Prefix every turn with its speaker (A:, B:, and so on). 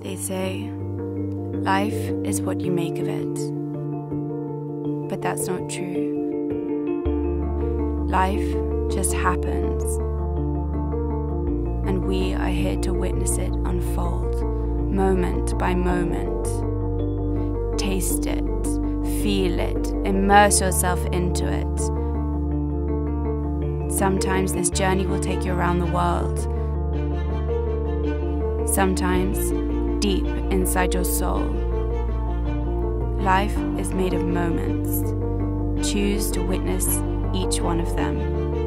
A: They say, life is what you make of it. But that's not true. Life just happens. And we are here to witness it unfold, moment by moment. Taste it, feel it, immerse yourself into it. Sometimes this journey will take you around the world. Sometimes deep inside your soul. Life is made of moments. Choose to witness each one of them.